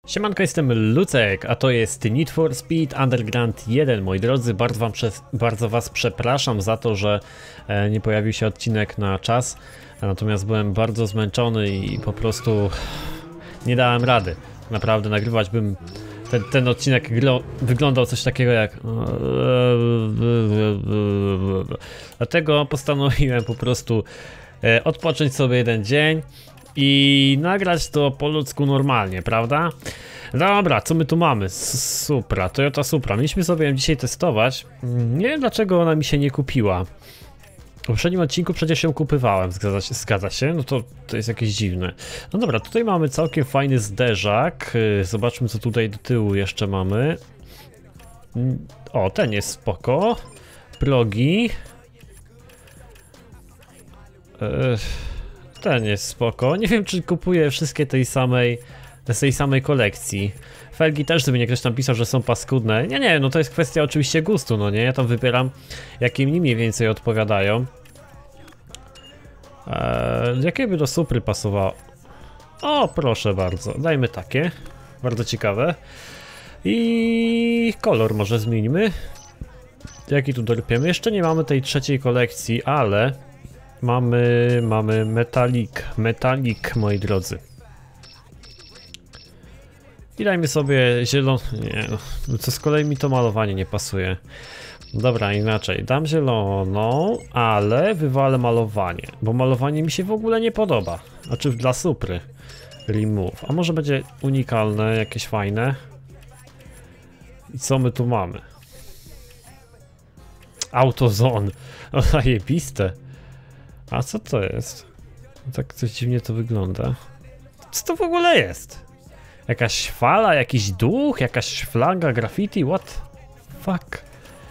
Siemanko, jestem Lucek, a to jest Need for Speed Underground 1. Moi drodzy, bardzo was przepraszam za to, że nie pojawił się odcinek na czas. Natomiast byłem bardzo zmęczony i po prostu nie dałem rady. Naprawdę nagrywać bym... Ten odcinek wyglądał coś takiego jak... Dlatego postanowiłem po prostu odpocząć sobie jeden dzień i nagrać to po ludzku normalnie, prawda? Dobra, co my tu mamy? Supra, Toyota Supra. Mieliśmy sobie ją dzisiaj testować. Nie wiem, dlaczego ona mi się nie kupiła. W poprzednim odcinku przecież ją kupywałem, zgadza się? No to jest jakieś dziwne. No dobra, tutaj mamy całkiem fajny zderzak. Zobaczmy, co tutaj do tyłu jeszcze mamy. O, ten jest spoko. Progi. Ten jest spoko. Nie wiem, czy kupuję wszystkie z tej samej kolekcji. Felgi też sobie nie ktoś tam pisał, że są paskudne. Nie, no to jest kwestia oczywiście gustu, no nie? Ja tam wybieram, jakie mi mniej więcej odpowiadają. Jakie by do Supry pasowało? O, proszę bardzo, dajmy takie. Bardzo ciekawe. I kolor może zmieńmy. Jaki tu dorpiemy? Jeszcze nie mamy tej trzeciej kolekcji, ale mamy metalik, moi drodzy. I dajmy sobie zielony. Nie, no to z kolei mi to malowanie nie pasuje. Dobra, inaczej. Dam zieloną, ale wywalę malowanie, bo malowanie mi się w ogóle nie podoba. Znaczy dla Supry. Remove. A może będzie unikalne, jakieś fajne. I co my tu mamy? AutoZone. O, zajebiste. A co to jest? Tak coś dziwnie to wygląda. Co to w ogóle jest? Jakaś fala, jakiś duch, jakaś flaga, graffiti, what? Fuck.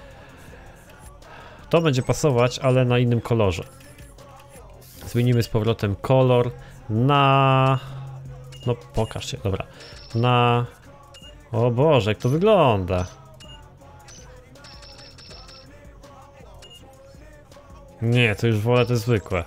To będzie pasować, ale na innym kolorze. Zmienimy z powrotem kolor na... No pokaż się, dobra. Na... O Boże, jak to wygląda. Nie, to już wolę te zwykłe.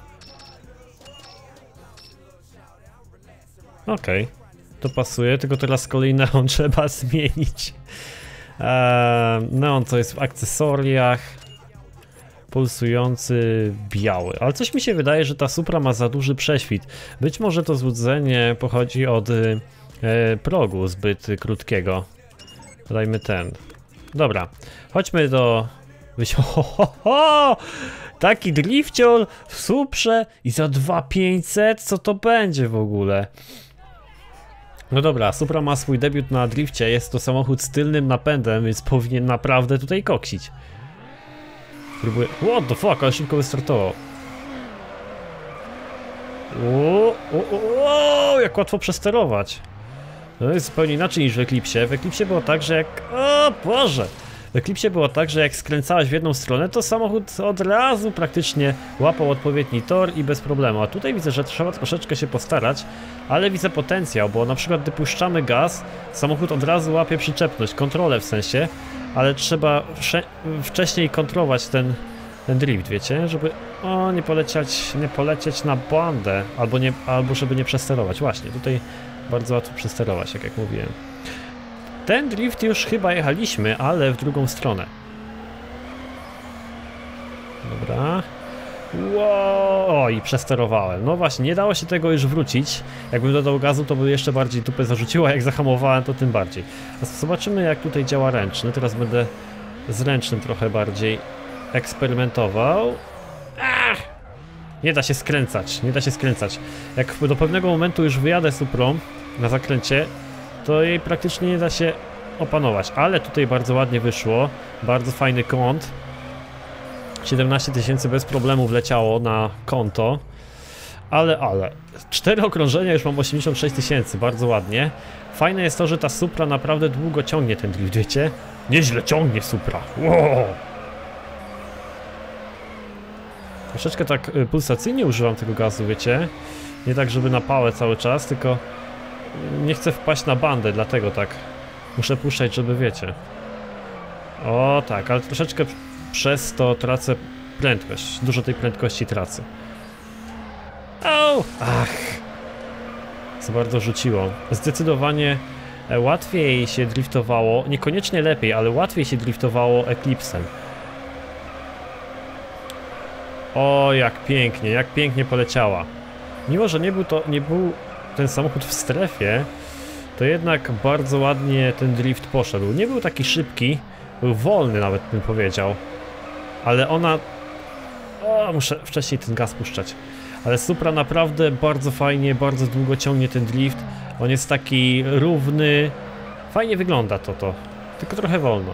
Okej. To pasuje, tylko teraz z kolei neon trzeba zmienić. Neon to jest w akcesoriach. Pulsujący biały. Ale coś mi się wydaje, że ta Supra ma za duży prześwit. Być może to złudzenie pochodzi od progu zbyt krótkiego. Dajmy ten. Dobra, chodźmy do... Taki drifciol w Suprze i za 2500? Co to będzie w ogóle? No dobra, Supra ma swój debiut na drifcie, jest to samochód z tylnym napędem, więc powinien naprawdę tutaj koksić. Próbuję... What the fuck, ale szybko wystartował. Jak łatwo przesterować. No jest zupełnie inaczej niż w Eclipsie. W Eclipsie było tak, że jak... O Boże! W Eclipsie było tak, że jak skręcałeś w jedną stronę, to samochód od razu praktycznie łapał odpowiedni tor i bez problemu. A tutaj widzę, że trzeba troszeczkę się postarać, ale widzę potencjał, bo na przykład gdy puszczamy gaz, samochód od razu łapie przyczepność, kontrolę w sensie, ale trzeba wcześniej kontrolować ten drift, wiecie, żeby nie polecieć na bandę, albo żeby nie przesterować. Właśnie, tutaj bardzo łatwo przesterować, jak mówiłem. Ten drift już chyba jechaliśmy, ale w drugą stronę. Dobra. Wow, i przesterowałem. No właśnie, nie dało się tego już wrócić. Jakbym dodał gazu, to by jeszcze bardziej dupę zarzuciło, a jak zahamowałem, to tym bardziej. Zobaczymy, jak tutaj działa ręczny. Teraz będę z ręcznym trochę bardziej eksperymentował. Nie da się skręcać, nie da się skręcać. Jak do pewnego momentu już wyjadę Suprą na zakręcie, to jej praktycznie nie da się opanować, ale tutaj bardzo ładnie wyszło, bardzo fajny kąt. 17 000 bez problemu wleciało na konto, ale 4 okrążenia, już mam 86 000, bardzo ładnie. Fajne jest to, że ta Supra naprawdę długo ciągnie ten drift, wiecie? Nieźle ciągnie Supra, wow! Troszeczkę tak pulsacyjnie używam tego gazu, wiecie? Nie tak, żeby na pałę cały czas, tylko nie chcę wpaść na bandę, dlatego tak muszę puszczać, żeby wiecie. O tak, ale troszeczkę przez to tracę prędkość. Dużo tej prędkości tracę. Ach! Za bardzo rzuciło. Zdecydowanie łatwiej się driftowało, niekoniecznie lepiej, ale łatwiej się driftowało Eclipse'em. O, jak pięknie poleciała. Mimo że nie był ten samochód w strefie, to jednak bardzo ładnie ten drift poszedł. Nie był taki szybki, był wolny nawet bym powiedział. Ale ona... O, muszę wcześniej ten gaz puszczać. Ale Supra naprawdę bardzo fajnie, bardzo długo ciągnie ten drift. On jest taki równy. Fajnie wygląda to. Tylko trochę wolno.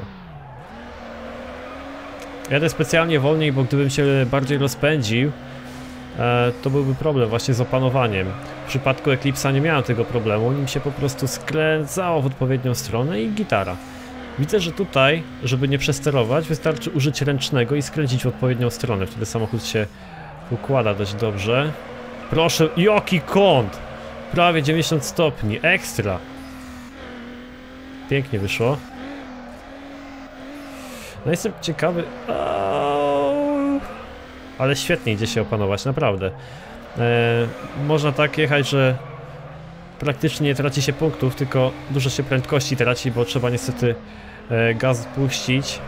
Jadę specjalnie wolniej, bo gdybym się bardziej rozpędził, to byłby problem właśnie z opanowaniem. W przypadku Eclipse'a nie miałem tego problemu, nim się po prostu skręcało w odpowiednią stronę i gitara. Widzę, że tutaj, żeby nie przesterować, wystarczy użyć ręcznego i skręcić w odpowiednią stronę. Wtedy samochód się układa dość dobrze. Proszę, jaki kąt! Prawie 90 stopni, ekstra! Pięknie wyszło. No jestem ciekawy... Ale świetnie idzie się opanować, naprawdę. Można tak jechać, że praktycznie nie traci się punktów, tylko dużo się prędkości traci, bo trzeba niestety gaz puścić.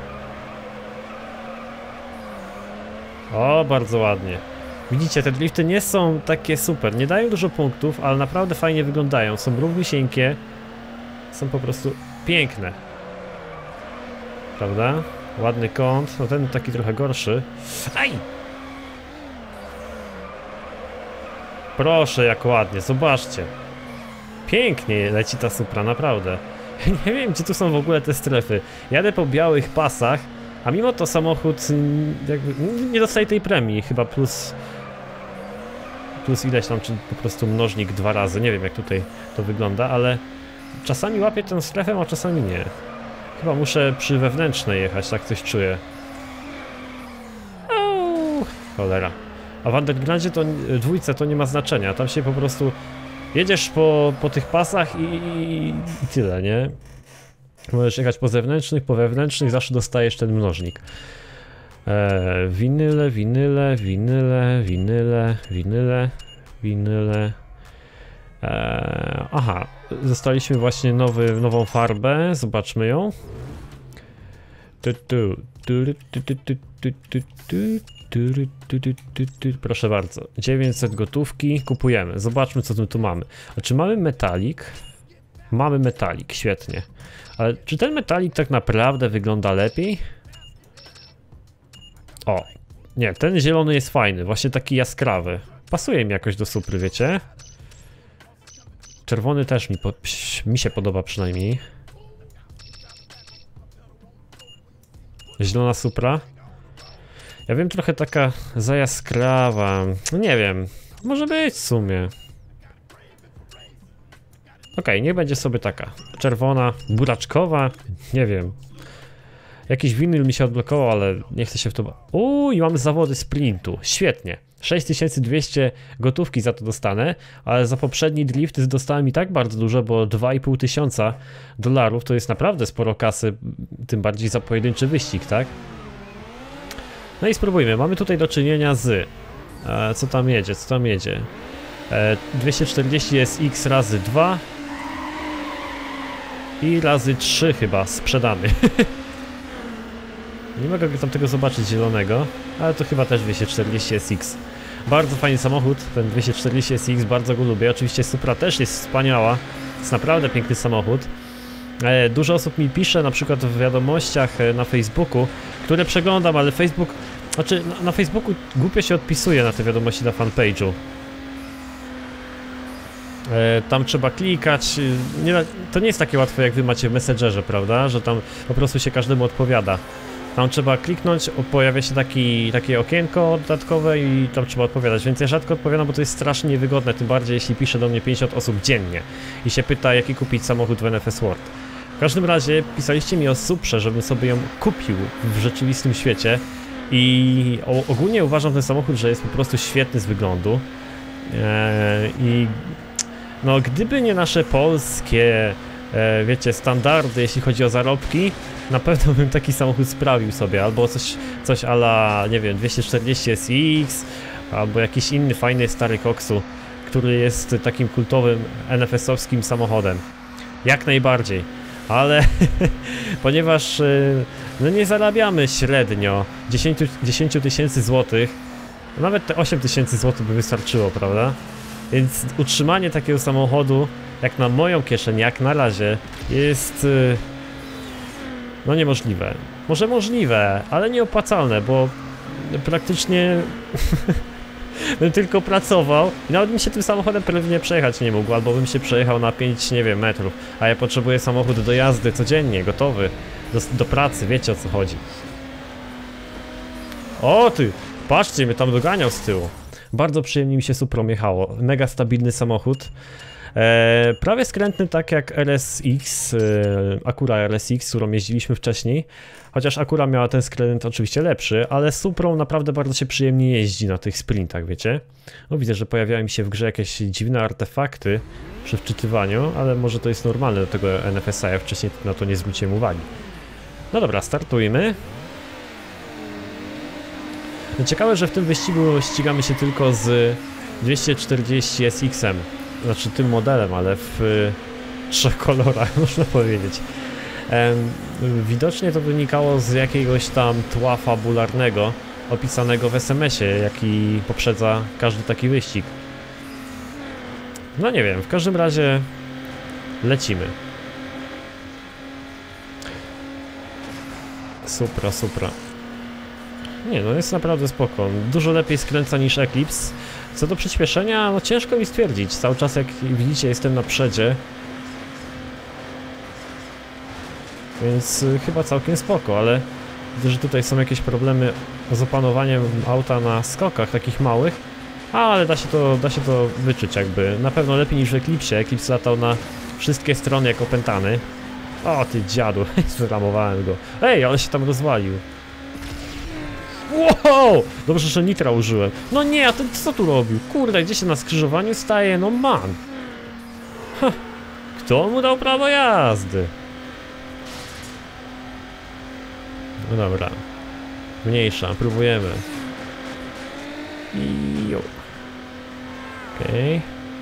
O, bardzo ładnie. Widzicie, te drifty nie są takie super, nie dają dużo punktów, ale naprawdę fajnie wyglądają. Są równiusieńkie, są po prostu piękne. Prawda? Ładny kąt, no ten taki trochę gorszy. Aj! Proszę, jak ładnie, zobaczcie. Pięknie leci ta Supra, naprawdę. Nie wiem, gdzie tu są w ogóle te strefy. Jadę po białych pasach, a mimo to samochód jakby nie dostaje tej premii, chyba plus ileś tam, czy po prostu mnożnik 2 razy. Nie wiem, jak tutaj to wygląda, ale czasami łapię tę strefę, a czasami nie. Chyba muszę przy wewnętrznej jechać, tak coś czuję. Cholera. A w Undergroundzie to dwójce to nie ma znaczenia, tam się po prostu jedziesz po tych pasach i tyle, nie? Możesz jechać po zewnętrznych, po wewnętrznych, zawsze dostajesz ten mnożnik. Winyle. Aha, dostaliśmy właśnie nową farbę, zobaczmy ją. Proszę bardzo, 900 gotówki, kupujemy, zobaczmy co tu mamy. A czy mamy metalik? Mamy metalik, świetnie. Ale czy ten metalik tak naprawdę wygląda lepiej? O, nie, ten zielony jest fajny, właśnie taki jaskrawy. Pasuje mi jakoś do Supry, wiecie? Czerwony też mi się podoba przynajmniej. Zielona Supra. Ja wiem, trochę taka za jaskrawa. No nie wiem, może być w sumie. Okej, niech będzie sobie taka czerwona, buraczkowa, nie wiem. Jakiś winyl mi się odblokował, ale nie chcę się w to... I mamy zawody sprintu, świetnie. 6200 gotówki za to dostanę, ale za poprzedni drift dostałem i tak bardzo dużo, bo 2500 dolarów to jest naprawdę sporo kasy, tym bardziej za pojedynczy wyścig, tak? No i spróbujmy, mamy tutaj do czynienia z... co tam jedzie? 240 SX razy 2 i razy 3 chyba sprzedany. Nie mogę tam tego zobaczyć zielonego, ale to chyba też 240 SX. Bardzo fajny samochód, ten 240 SX, bardzo go lubię. Oczywiście Supra też jest wspaniała, jest naprawdę piękny samochód. Dużo osób mi pisze, na przykład w wiadomościach na Facebooku, które przeglądam, ale Facebook... Znaczy, na Facebooku głupio się odpisuje na te wiadomości na fanpage'u. Tam trzeba klikać, to nie jest takie łatwe jak wy macie w Messengerze, prawda? Że tam po prostu się każdemu odpowiada. Tam trzeba kliknąć, pojawia się takie okienko dodatkowe i tam trzeba odpowiadać, więc ja rzadko odpowiadam, bo to jest strasznie niewygodne, tym bardziej jeśli pisze do mnie 50 osób dziennie i się pyta, jaki kupić samochód w NFS World. W każdym razie pisaliście mi o Suprze, żebym sobie ją kupił w rzeczywistym świecie i ogólnie uważam ten samochód, że jest po prostu świetny z wyglądu i no gdyby nie nasze polskie wiecie, standardy, jeśli chodzi o zarobki, na pewno bym taki samochód sprawił sobie, albo coś a la, nie wiem, 240 SX, albo jakiś inny fajny stary koksu, który jest takim kultowym NFS-owskim samochodem. Jak najbardziej. Ale ponieważ no nie zarabiamy średnio 10 tysięcy złotych, nawet te 8 tysięcy złotych by wystarczyło, prawda? Więc utrzymanie takiego samochodu, jak na moją kieszeń, jak na razie, jest no niemożliwe. Może możliwe, ale nieopłacalne, bo praktycznie bym tylko pracował i nawet bym się tym samochodem pewnie przejechać nie mógł, albo bym się przejechał na 5, nie wiem, metrów, a ja potrzebuję samochód do jazdy codziennie, gotowy, do pracy, wiecie o co chodzi. O ty, patrzcie, mnie tam doganiał z tyłu. Bardzo przyjemnie mi się Suprą jechało, mega stabilny samochód. Prawie skrętny tak jak RSX, Acura RSX, którą jeździliśmy wcześniej. Chociaż Acura miała ten skręt oczywiście lepszy, ale Suprą naprawdę bardzo się przyjemnie jeździ na tych sprintach, wiecie? No widzę, że pojawiają mi się w grze jakieś dziwne artefakty przy wczytywaniu, ale może to jest normalne do tego NFS-a, ja wcześniej na to nie zwróciłem uwagi. No dobra, startujmy. No ciekawe, że w tym wyścigu ścigamy się tylko z 240 SX-em. Znaczy tym modelem, ale w 3 kolorach, można powiedzieć. Widocznie to wynikało z jakiegoś tam tła fabularnego opisanego w SMS-ie, jaki poprzedza każdy taki wyścig. No nie wiem, w każdym razie lecimy. Supra. Nie, no jest naprawdę spoko. Dużo lepiej skręca niż Eclipse. Co do przyspieszenia, no ciężko mi stwierdzić. Cały czas, jak widzicie, jestem na przedzie. Więc chyba całkiem spoko, ale widzę, że tutaj są jakieś problemy z opanowaniem auta na skokach takich małych. Ale da się to wyczuć jakby. Na pewno lepiej niż w Eclipse. Eclipse latał na wszystkie strony jak opętany. O ty dziadu, zramowałem go. Ej, ale się tam rozwalił. Wow! Dobrze, że nitra użyłem. No nie, a ten co tu robił? Kurde, gdzie się na skrzyżowaniu staje? No man. Ha, kto mu dał prawo jazdy? No dobra. Mniejsza, próbujemy. I jo. Okej.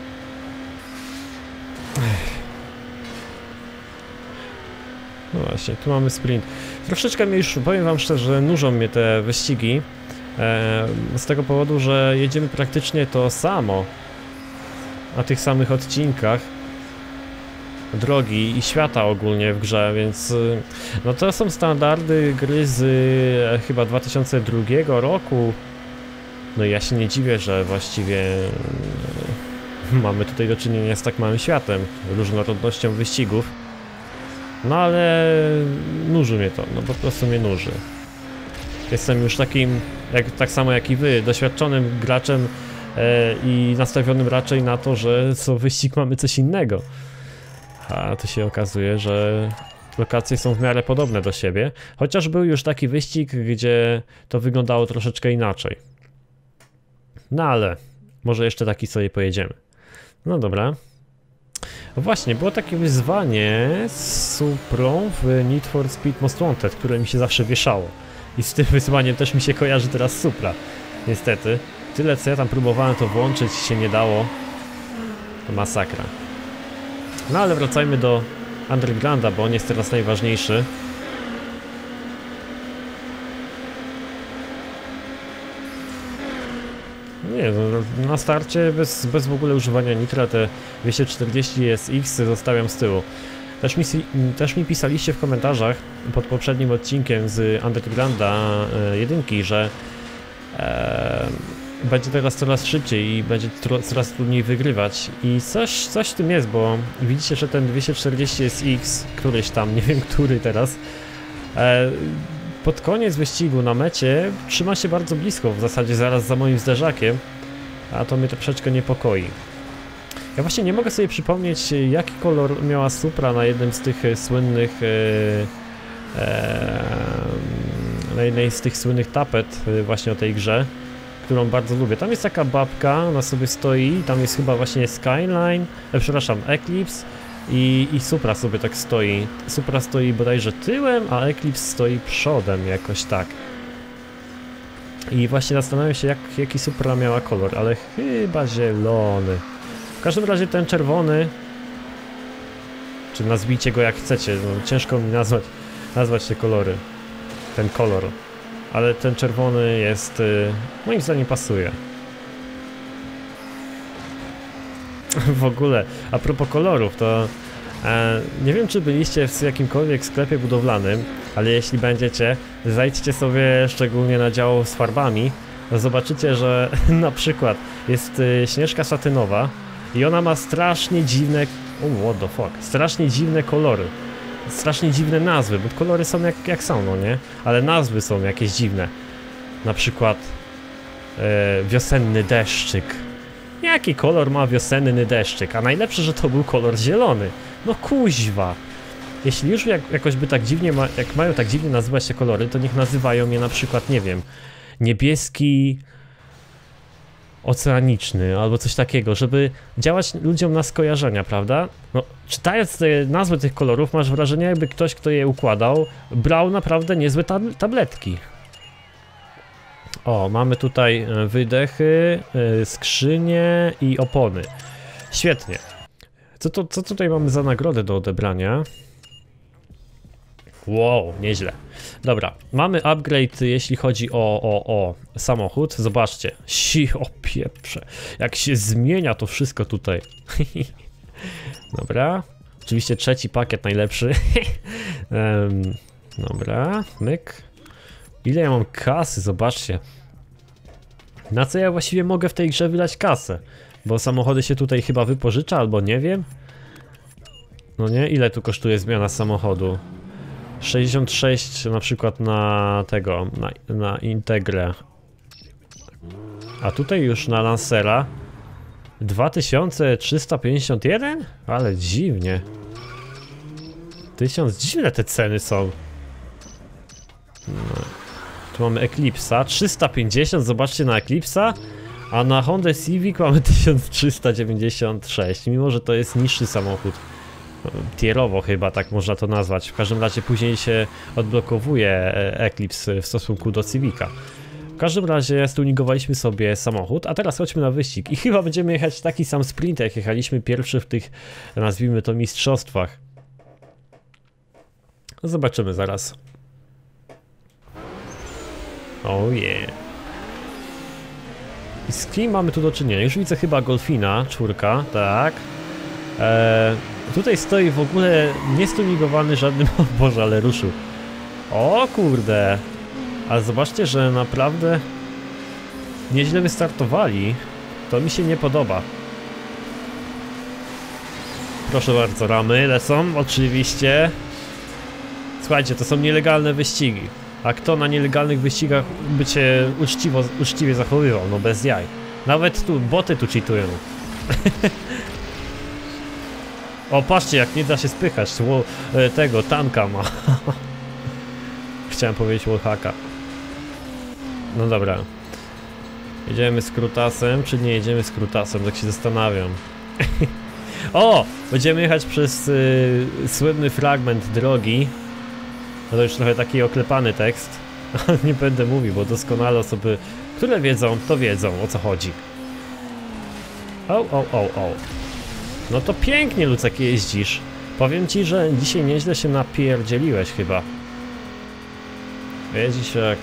No właśnie, tu mamy sprint. Troszeczkę mnie już, powiem wam szczerze, nużą mnie te wyścigi. Z tego powodu, że jedziemy praktycznie to samo na tych samych odcinkach drogi i świata ogólnie w grze, więc no to są standardy gry z chyba 2002 roku. No i ja się nie dziwię, że właściwie mamy tutaj do czynienia z tak małym światem, różnorodnością wyścigów. No ale nuży mnie to, no po prostu mnie nuży. Jestem już takim, tak samo jak i wy, doświadczonym graczem i nastawionym raczej na to, że co wyścig mamy coś innego. A tu się okazuje, że lokacje są w miarę podobne do siebie, chociaż był już taki wyścig, gdzie to wyglądało troszeczkę inaczej. No ale może jeszcze taki sobie pojedziemy. No dobra. Właśnie, było takie wyzwanie z Suprą w Need for Speed Most Wanted, które mi się zawsze wieszało. I z tym wyzwaniem też mi się kojarzy teraz Supra. Niestety. Tyle co ja tam próbowałem to włączyć, się nie dało. To masakra. No ale wracajmy do Undergrounda, bo on jest teraz najważniejszy. Nie, no, na starcie bez w ogóle używania nitra te 240 SX zostawiam z tyłu. Też mi pisaliście w komentarzach pod poprzednim odcinkiem z Undergrounda 1, że będzie teraz coraz szybciej i będzie coraz trudniej wygrywać. I coś w tym jest, bo widzicie, że ten 240 SX, któryś tam, nie wiem który teraz, pod koniec wyścigu na mecie trzyma się bardzo blisko, w zasadzie zaraz za moim zderzakiem, a to mnie troszeczkę niepokoi. Ja właśnie nie mogę sobie przypomnieć, jaki kolor miała Supra na jednym z tych słynnych na jednej z tych słynnych tapet właśnie o tej grze, którą bardzo lubię. Tam jest taka babka, ona sobie stoi, tam jest chyba właśnie Skyline, przepraszam, Eclipse i Supra sobie tak stoi. Supra stoi bodajże tyłem, a Eclipse stoi przodem, jakoś tak. I właśnie zastanawiam się, jaki Supra miała kolor, ale chyba zielony. W każdym razie ten czerwony Czy nazwijcie go jak chcecie, no, ciężko mi nazwać te kolory. Ten kolor. Ale ten czerwony jest... moim zdaniem pasuje. W ogóle, a propos kolorów, to... nie wiem, czy byliście w jakimkolwiek sklepie budowlanym, ale jeśli będziecie, zajdźcie sobie szczególnie na dział z farbami, zobaczycie, że na przykład jest śnieżka satynowa i ona ma strasznie dziwne... what the fuck? Strasznie dziwne kolory. Strasznie dziwne nazwy, bo kolory są jak są, no nie? Ale nazwy są jakieś dziwne. Na przykład wiosenny deszczyk. Jaki kolor ma wiosenny deszczyk? A najlepsze, że to był kolor zielony. No kuźwa. Jeśli już jakoś by tak dziwnie, jak mają tak dziwnie nazywać te kolory, to niech nazywają je na przykład, nie wiem, niebieski oceaniczny albo coś takiego, żeby działać ludziom na skojarzenia, prawda? No, czytając te nazwy tych kolorów, masz wrażenie, jakby ktoś, kto je układał, brał naprawdę niezłe tabletki. O, mamy tutaj wydechy, skrzynie i opony. Świetnie. Co tutaj mamy za nagrodę do odebrania? Wow, nieźle. Dobra, mamy upgrade, jeśli chodzi o samochód. Zobaczcie. O pieprze. Jak się zmienia to wszystko tutaj. Dobra. Oczywiście trzeci pakiet najlepszy. Dobra, myk. Ile ja mam kasy? Zobaczcie. Na co ja właściwie mogę w tej grze wydać kasę? Bo samochody się tutaj chyba wypożycza, albo nie wiem. No nie? Ile tu kosztuje zmiana samochodu? 66 na przykład na tego, na Integrę. A tutaj już na Lancera 2351? Ale dziwnie. 1000, dziwne te ceny są. No. Tu mamy Eclipse'a, 350, zobaczcie na Eclipse'a. A na Honda Civic mamy 1396, mimo że to jest niższy samochód. Tierowo chyba tak można to nazwać. W każdym razie później się odblokowuje Eclipse w stosunku do Civica. W każdym razie stuningowaliśmy sobie samochód, a teraz chodźmy na wyścig. I chyba będziemy jechać taki sam sprint, jak jechaliśmy pierwszy w tych, nazwijmy to, mistrzostwach. Zobaczymy zaraz. Oh yeah. I z kim mamy tu do czynienia? Już widzę chyba Golfina, 4, tak. Tutaj stoi w ogóle niestuningowany żadnym... O Boże, ale ruszył. O kurde. Ale zobaczcie, że naprawdę nieźle wystartowali. To mi się nie podoba. Proszę bardzo, ramy lecą, oczywiście. Słuchajcie, to są nielegalne wyścigi. A kto na nielegalnych wyścigach by cię uczciwie zachowywał? No bez jaj. Nawet tu, boty tu cheatują. O, patrzcie, jak nie da się spychać. Tego, tanka ma. Chciałem powiedzieć wallhacka. No dobra. Jedziemy skrótasem, czy nie jedziemy skrótasem? Tak się zastanawiam. O! Będziemy jechać przez słynny fragment drogi. No to już trochę taki oklepany tekst. Nie będę mówił, bo doskonale osoby, które wiedzą, to wiedzą, o co chodzi. O. No to pięknie, Lucek, jeździsz. Powiem ci, że dzisiaj nieźle się napierdzieliłeś chyba. Jeździsz jak...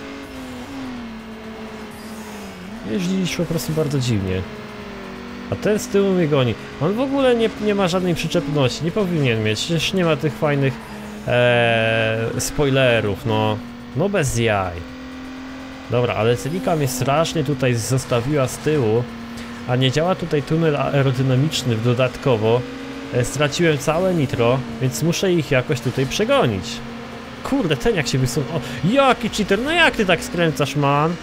Jeździsz po prostu bardzo dziwnie. A ten z tyłu mnie goni. On w ogóle nie ma żadnej przyczepności, nie powinien mieć. Przecież nie ma tych fajnych spoilerów, no bez jaj. Dobra, ale Celica mnie strasznie tutaj zostawiła z tyłu. A nie działa tutaj tunel aerodynamiczny dodatkowo. Straciłem całe nitro, więc muszę ich jakoś tutaj przegonić. Kurde, ten jak się wysunął. O, jaki cheater, no jak ty tak skręcasz, man?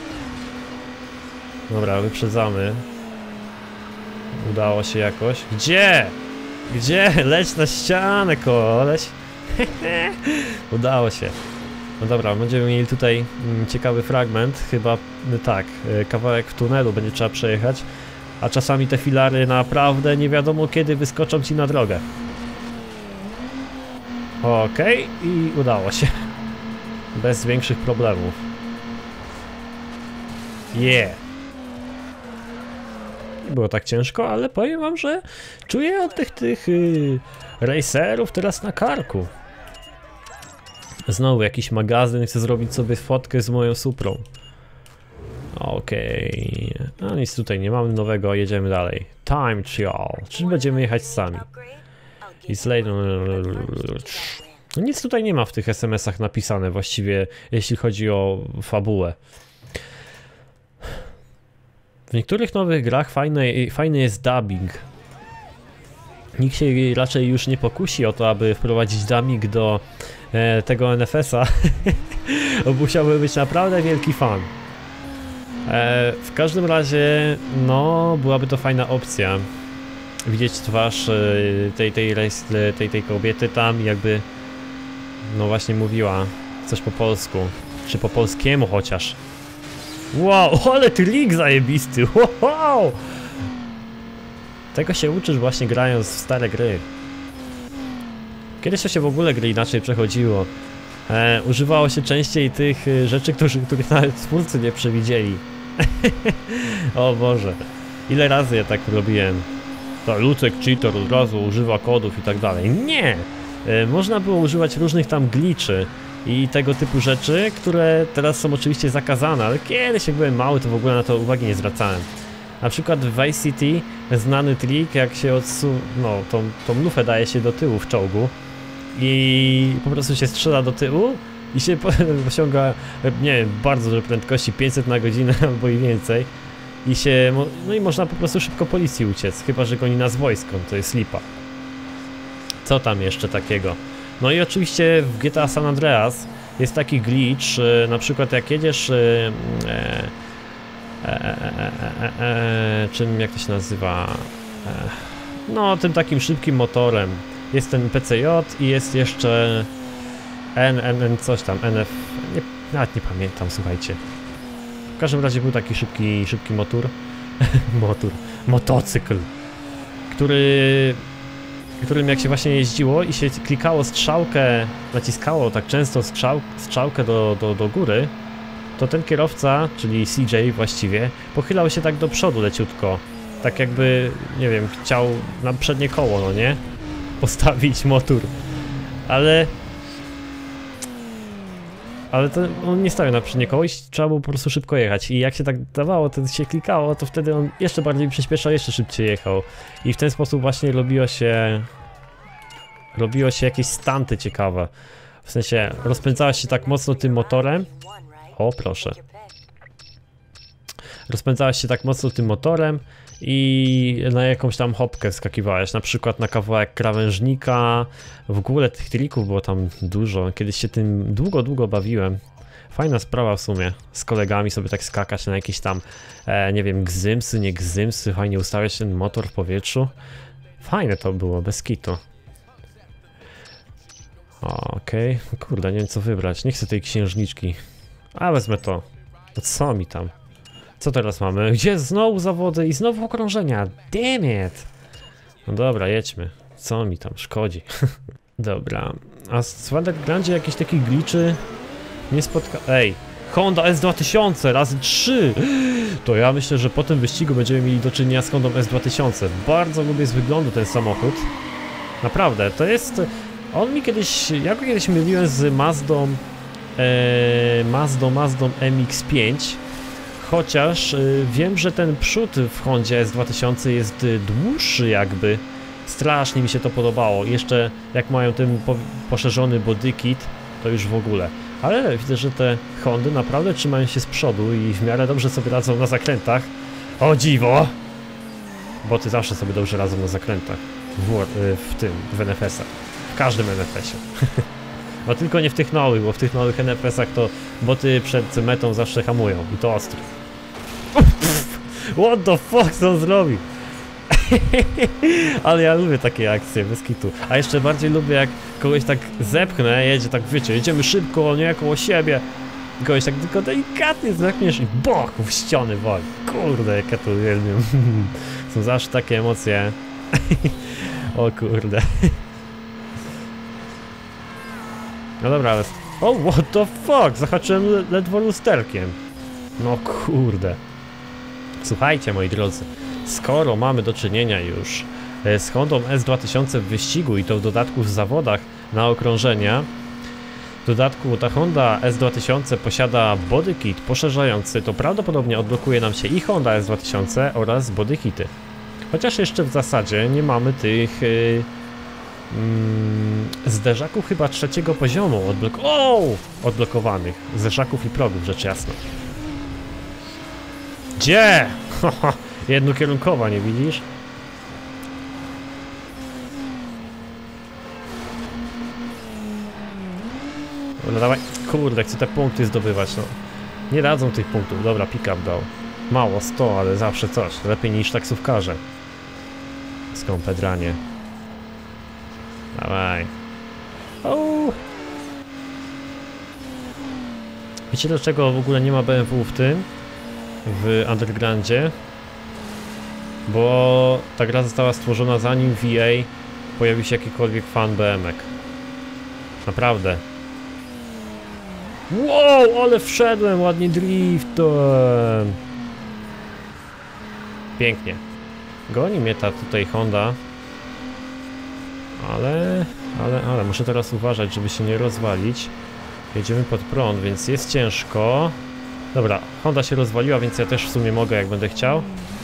Dobra, wyprzedzamy. Udało się jakoś. Gdzie? Gdzie? Leć na ścianę, koleś. Udało się. No dobra, będziemy mieli tutaj ciekawy fragment. Chyba tak, kawałek w tunelu będzie trzeba przejechać. A czasami te filary naprawdę nie wiadomo kiedy wyskoczą ci na drogę. Okej, i udało się. Bez większych problemów. Yeah. nie było tak ciężko, ale powiem wam, że czuję od tych racerów teraz na karku. Znowu jakiś magazyn, chcę zrobić sobie fotkę z moją Suprą. Okej. No nic tutaj nie mamy nowego, jedziemy dalej. Time trial. Czy będziemy jechać sami? It's late. No nic tutaj nie ma w tych SMS-ach napisane właściwie, jeśli chodzi o fabułę. W niektórych nowych grach fajny jest dubbing. Nikt się raczej już nie pokusi o to, aby wprowadzić dubbing do tego NFS-a. Bo musiałby być naprawdę wielki fan. W każdym razie, no, byłaby to fajna opcja. Widzieć twarz tej kobiety tam, jakby, no właśnie mówiła coś po polsku, czy po polskiemu chociaż. Wow, ale trik zajebisty, wow! Tego się uczysz właśnie grając w stare gry. Kiedyś to się w ogóle gry inaczej przechodziło. Używało się częściej tych rzeczy, których nawet twórcy nie przewidzieli. O Boże, ile razy ja tak robiłem. To Lucek cheater od razu używa kodów i tak dalej. Nie! Można było używać różnych tam glitchy i tego typu rzeczy, które teraz są oczywiście zakazane, ale kiedyś jak byłem mały, to w ogóle na to uwagi nie zwracałem. Na przykład w Vice City znany trik, jak się tą lufę daje się do tyłu w czołgu i po prostu się strzela do tyłu i się osiąga, nie wiem, bardzo duże prędkości, 500 na godzinę albo i więcej i się, no i można po prostu szybko policji uciec, chyba że goni nas wojsko, to jest lipa. Co tam jeszcze takiego? No i oczywiście w GTA San Andreas jest taki glitch, na przykład jak jedziesz czym, jak to się nazywa, no tym takim szybkim motorem. Jest ten PCJ i jest jeszcze NN coś tam, NF, nawet nie pamiętam, słuchajcie. W każdym razie był taki szybki motocykl, którym jak się właśnie jeździło i się klikało strzałkę, naciskało tak często strzałkę do góry, to ten kierowca, czyli CJ właściwie, pochylał się tak do przodu leciutko. Tak jakby, nie wiem, chciał na przednie koło, no nie? Postawić motor. Ale to on nie stawiał na przednie koło i trzeba było po prostu szybko jechać. I jak się tak dawało, to się klikało, to wtedy on jeszcze bardziej przyspieszał, jeszcze szybciej jechał. I w ten sposób właśnie robiło się jakieś stunty ciekawe. W sensie rozpędzałeś się tak mocno tym motorem. O, proszę. Rozpędzałeś się tak mocno tym motorem i na jakąś tam hopkę wskakiwałeś, na przykład na kawałek krawężnika. W ogóle tych trików było tam dużo. Kiedyś się tym długo bawiłem. Fajna sprawa w sumie. Z kolegami sobie tak skakać na jakieś tam, nie wiem, gzymsy, nie gzymsy. Fajnie ustawiać ten motor w powietrzu. Fajne to było, bez kitu. Okej, kurde, nie wiem co wybrać. Nie chcę tej księżniczki. A wezmę to. To co mi tam? Co teraz mamy? Gdzie znowu zawody i znowu okrążenia? Damn it! No dobra, jedźmy. Co mi tam szkodzi? Dobra. A w Wonderlandzie jakieś takie glitchy nie spotka... Ej! Honda S2000 razy 3! To ja myślę, że po tym wyścigu będziemy mieli do czynienia z Hondą S2000. Bardzo lubię z wyglądu ten samochód. Naprawdę, to jest... On mi kiedyś... Ja go kiedyś myliłem z Mazdą MX-5, chociaż wiem, że ten przód w Hondzie S2000 jest dłuższy jakby. Strasznie mi się to podobało. Jeszcze jak mają ten poszerzony bodykit, to już w ogóle. Ale widzę, że te Hondy naprawdę trzymają się z przodu i w miarę dobrze sobie radzą na zakrętach. O dziwo! Boty zawsze sobie dobrze radzą na zakrętach. W NFS-ach. W każdym NFS-ie. No tylko nie w tych nowych, bo w tych nowych NFS-ach to boty przed metą zawsze hamują i to ostry. What the fuck, co on zrobił? Ale ja lubię takie akcje, bez kitu. A jeszcze bardziej lubię, jak kogoś tak zepchnę, jedzie tak, wiecie, jedziemy szybko, nie koło siebie. Kogoś tak tylko delikatnie zepchniesz i boch, w ściany wali. Kurde, jak ja to uwielbiam. Są zawsze takie emocje. O kurde. No dobra, ale... O, what the fuck! Zahaczyłem ledwo lusterkiem. No kurde. Słuchajcie, moi drodzy. skoro mamy do czynienia już z Hondą S2000 w wyścigu i to w dodatku w zawodach na okrążenia, w dodatku ta Honda S2000 posiada bodykit poszerzający, to prawdopodobnie odblokuje nam się i Honda S2000 oraz bodykity. Chociaż jeszcze w zasadzie nie mamy tych zderzaków chyba trzeciego poziomu odblokowanych. Zderzaków i progów, rzecz jasna. Gdzie? Jednokierunkowa, nie widzisz? No dawaj, kurde, chcę te punkty zdobywać, no. Nie dadzą tych punktów, dobra, pick-up dał. Mało, 100, ale zawsze coś, lepiej niż taksówkarze. Skąpedranie. Dawaj. Wiecie dlaczego w ogóle nie ma BMW w tym? W Undergroundzie? Bo ta gra została stworzona zanim w EA pojawił się jakikolwiek fan BM-ek. Naprawdę. Wow, ale wszedłem ładnie driftem. Pięknie. Goni mnie ta tutaj Honda. Ale muszę teraz uważać, żeby się nie rozwalić. Jedziemy pod prąd, więc jest ciężko. Dobra, Honda się rozwaliła, więc ja też w sumie mogę, jak będę chciał.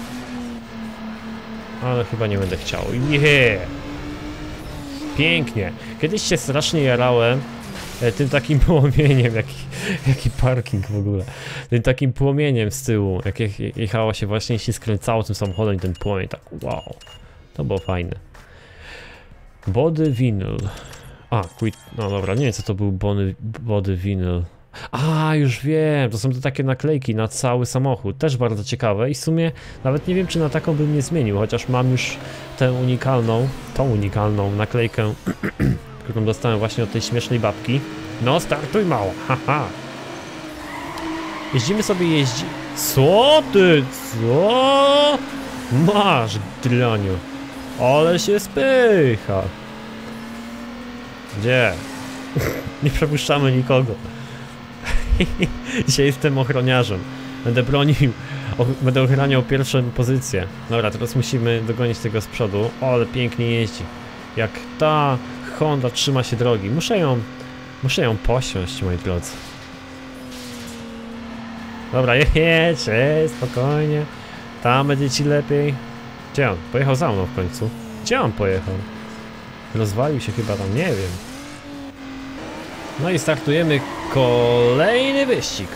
Ale chyba nie będę chciał. Pięknie. Kiedyś się strasznie jarałem tym takim płomieniem, jaki parking w ogóle. Tym takim płomieniem z tyłu, jak jechała się właśnie i się skręcało tym samochodem i ten płomień, tak wow. To było fajne. Body vinyl. No dobra, nie wiem co to był body vinyl. Już wiem, to są te takie naklejki na cały samochód, też bardzo ciekawe i w sumie nawet nie wiem czy na taką bym nie zmienił, chociaż mam już tą unikalną naklejkę, którą dostałem właśnie od tej śmiesznej babki. No startuj mało, haha. Jeździmy sobie, Co ty, co? Masz, draniu. Ale się spycha. Gdzie? Nie przepuszczamy nikogo. Dzisiaj jestem ochroniarzem. Będę bronił, będę ochraniał pierwszą pozycję. Dobra, teraz musimy dogonić tego z przodu. O, ale pięknie jeździ. Jak ta Honda trzyma się drogi. Muszę ją posiąść, moi drodzy. Dobra, jedź, spokojnie. Tam będzie ci lepiej. Gdzie on? Pojechał za mną w końcu. Gdzie on pojechał? Rozwalił się chyba tam, nie wiem. No i startujemy kolejny wyścig.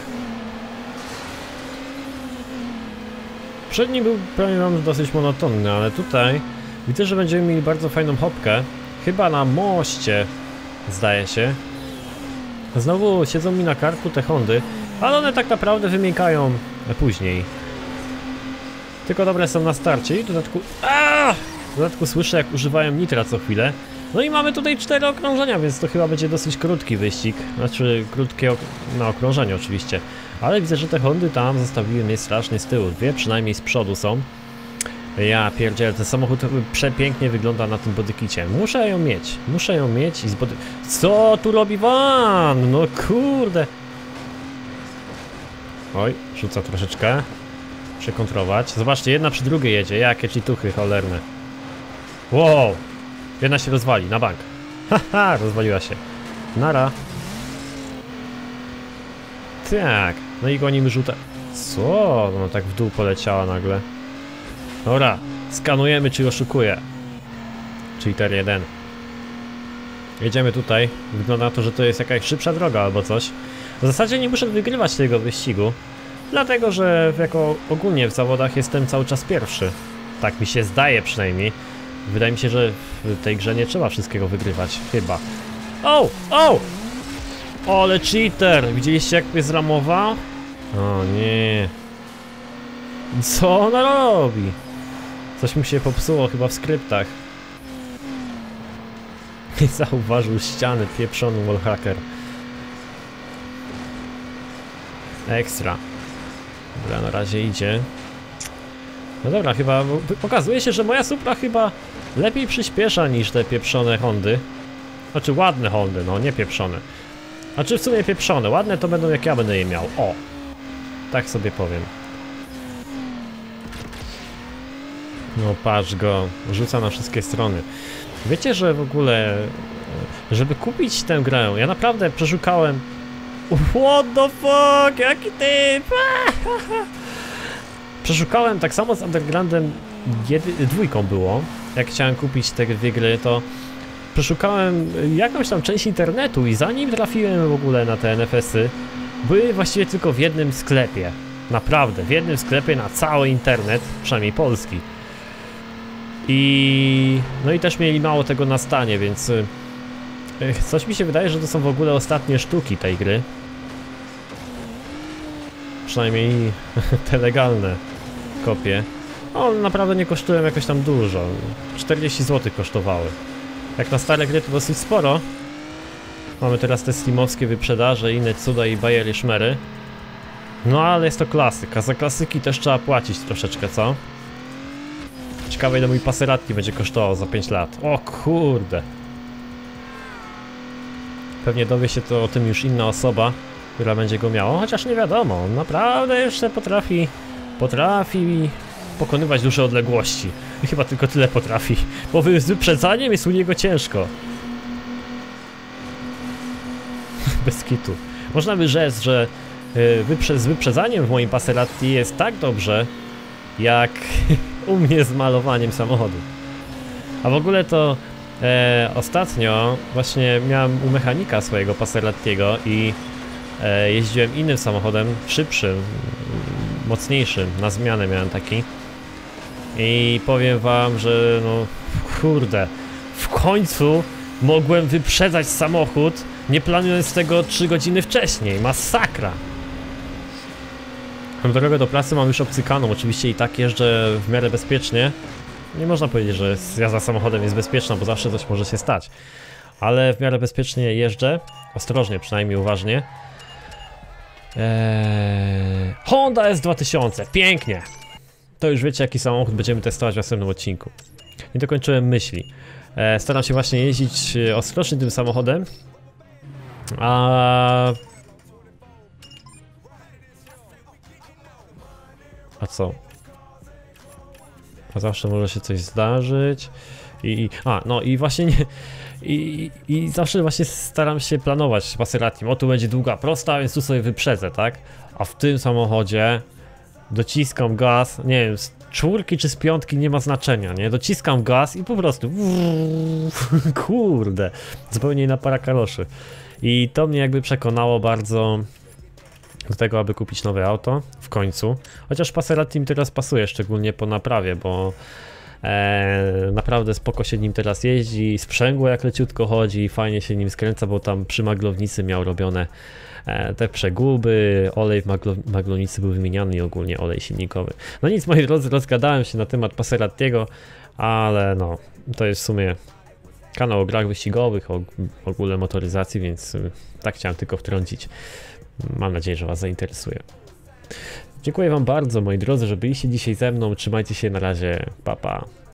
Przedni był, prawie mam dosyć monotonny, ale tutaj widzę, że będziemy mieli bardzo fajną hopkę. Chyba na moście, zdaje się. Znowu siedzą mi na karku te Hondy, ale one tak naprawdę wymiękają później. Tylko dobre są na starcie i w dodatku słyszę, jak używają nitra co chwilę. No i mamy tutaj 4 okrążenia, więc to chyba będzie dosyć krótki wyścig. Znaczy krótkie na okrążenie oczywiście. Ale widzę, że te Hondy tam zostawiły mnie strasznie z tyłu. 2 przynajmniej z przodu są. Ja pierdzielę, ten samochód przepięknie wygląda na tym bodykicie. Muszę ją mieć i z body... Co tu robi van? No kurde. Oj, rzuca troszeczkę. Przekontrować. Zobaczcie, jedna przy drugiej jedzie. Jakie czytuchy cholerne. Wow. Jedna się rozwali, na bank. Haha, rozwaliła się. Nara. Tak. No i gonimy żółte. Co? No tak w dół poleciała nagle. Dobra, skanujemy, czy oszukuje. Cheater 1. Jedziemy tutaj. Wygląda na to, że to jest jakaś szybsza droga albo coś. W zasadzie nie muszę wygrywać tego wyścigu. Dlatego, że ogólnie w zawodach jestem cały czas pierwszy. Tak mi się zdaje przynajmniej. Wydaje mi się, że w tej grze nie trzeba wszystkiego wygrywać. Chyba. Ale cheater! Widzieliście jak mnie zramował? O nie. Co ona robi? Coś mu się popsuło chyba w skryptach. Nie zauważył ściany, pieprzony wallhacker. Ekstra. Dobra, na razie idzie. No dobra, chyba okazuje się, że moja Supra chyba lepiej przyspiesza niż te pieprzone Hondy. Znaczy ładne Hondy, no nie pieprzone. Znaczy w sumie pieprzone, ładne to będą jak ja będę je miał. O! Tak sobie powiem. No patrz go, rzuca na wszystkie strony. Wiecie, że w ogóle, żeby kupić tę grę, ja naprawdę przeszukałem. What the fuck, jaki typ! Przeszukałem tak samo z Undergroundem 2 było, jak chciałem kupić te 2 gry, to przeszukałem jakąś tam część internetu i zanim trafiłem w ogóle na te NFS-y, były właściwie tylko w jednym sklepie. Naprawdę, w jednym sklepie na cały internet, przynajmniej polski. No i też mieli mało tego na stanie, więc coś mi się wydaje, że to są w ogóle ostatnie sztuki tej gry. Przynajmniej te legalne kopie. One naprawdę nie kosztują jakoś tam dużo. 40 zł kosztowały. Jak na stare gry to dosyć sporo. Mamy teraz te steamowskie wyprzedaże, inne cuda i bajery szmery. No ale jest to klasyk, a za klasyki też trzeba płacić troszeczkę, co? Ciekawe ile mój Passerati będzie kosztował za 5 lat. O kurde. Pewnie dowie się to o tym już inna osoba, która będzie go miała, chociaż nie wiadomo, on naprawdę jeszcze potrafi pokonywać duże odległości. I chyba tylko tyle potrafi, bo z wyprzedzaniem jest u niego ciężko. Bez kitu. Można by rzec, że z wyprzedzaniem w moim Passerati jest tak dobrze, jak u mnie z malowaniem samochodu. A w ogóle to ostatnio właśnie miałem u mechanika swojego Passeratiego i jeździłem innym samochodem, szybszym, mocniejszym, na zmianę miałem taki. I powiem wam, że no kurde, w końcu mogłem wyprzedzać samochód, nie planując tego 3 godziny wcześniej. Masakra! Drogę do pracy mam już obcykaną, oczywiście i tak jeżdżę w miarę bezpiecznie. Nie można powiedzieć, że jazda samochodem jest bezpieczna, bo zawsze coś może się stać. Ale w miarę bezpiecznie jeżdżę, ostrożnie, przynajmniej uważnie. Honda S2000, pięknie! To już wiecie, jaki samochód będziemy testować w następnym odcinku. Nie dokończyłem myśli. Staram się właśnie jeździć ostrożnie tym samochodem. A co? A zawsze może się coś zdarzyć. No i właśnie nie. I zawsze właśnie staram się planować Passeratim. O, tu będzie długa prosta, więc tu sobie wyprzedzę, tak? A w tym samochodzie dociskam gaz, nie wiem, z 4 czy z 5 nie ma znaczenia, nie? Dociskam gaz i po prostu kurde, zupełnie na para kaloszy. I to mnie jakby przekonało bardzo do tego, aby kupić nowe auto w końcu. Chociaż Passerati mi teraz pasuje, szczególnie po naprawie, bo naprawdę spoko się nim teraz jeździ, sprzęgło jak leciutko chodzi, fajnie się nim skręca, bo tam przy maglownicy miał robione te przeguby, olej w maglownicy był wymieniany i ogólnie olej silnikowy. No nic, moi drodzy, rozgadałem się na temat Passeratiego, ale no, to jest w sumie kanał o grach wyścigowych, o ogóle motoryzacji, więc tak chciałem tylko wtrącić. Mam nadzieję, że was zainteresuje. Dziękuję wam bardzo, moi drodzy, że byliście dzisiaj ze mną. Trzymajcie się, na razie, pa pa.